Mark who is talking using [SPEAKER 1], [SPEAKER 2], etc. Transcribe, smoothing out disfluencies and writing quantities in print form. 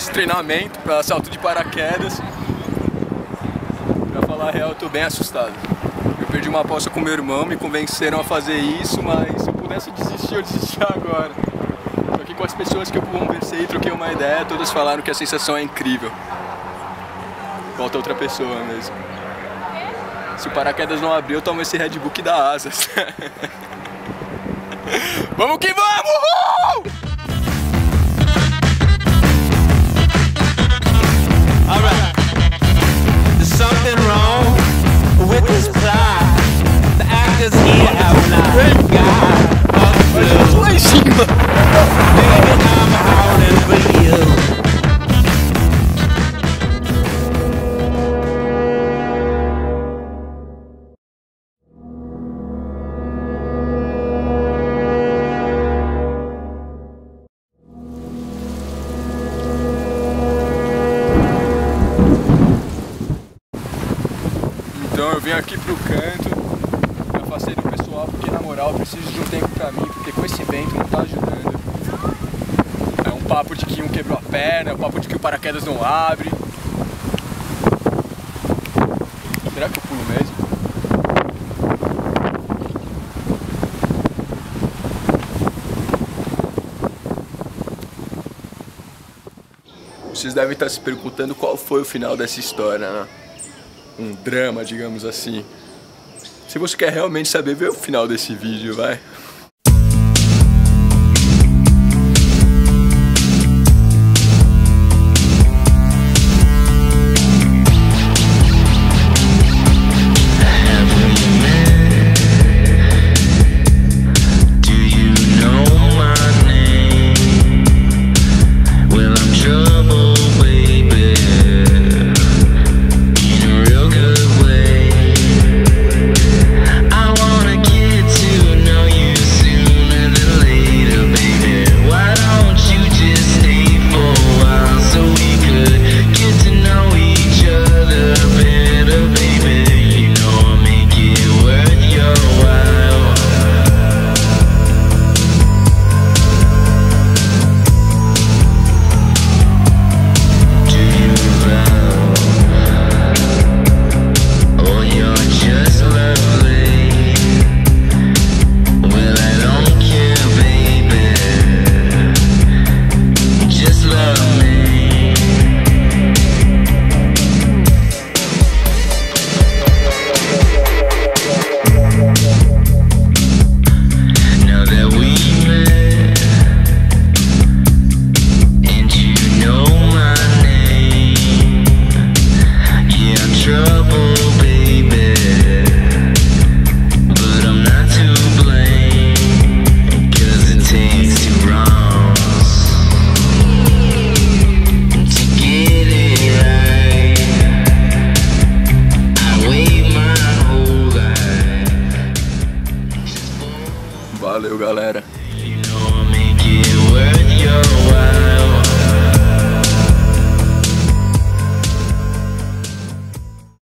[SPEAKER 1] nosso treinamento para salto de paraquedas. Pra falar a real, eu tô bem assustado. Eu perdi uma aposta com meu irmão, me convenceram a fazer isso, mas se eu pudesse desistir, eu desistia agora. Tô aqui com as pessoas que eu conversei, troquei uma ideia, todas falaram que a sensação é incrível. Falta outra pessoa mesmo. Se o paraquedas não abrir, eu tomo esse Red Bull que dá asas. Vamos que vamos! Uhul!
[SPEAKER 2] Alright. There's something wrong with this plot. The actors here have not got a clue. Baby, I'm howling for you.
[SPEAKER 1] Então eu vim aqui pro canto, me afastei do pessoal porque na moral eu preciso de um tempo pra mim, porque com esse vento não tá ajudando. É um papo de que um quebrou a perna, é um papo de que o paraquedas não abre. Será que eu pulo mesmo? Vocês devem estar se perguntando qual foi o final dessa história, né? Um drama, digamos assim. Se você quer realmente saber, vê o final desse vídeo, vai. Valeu, galera.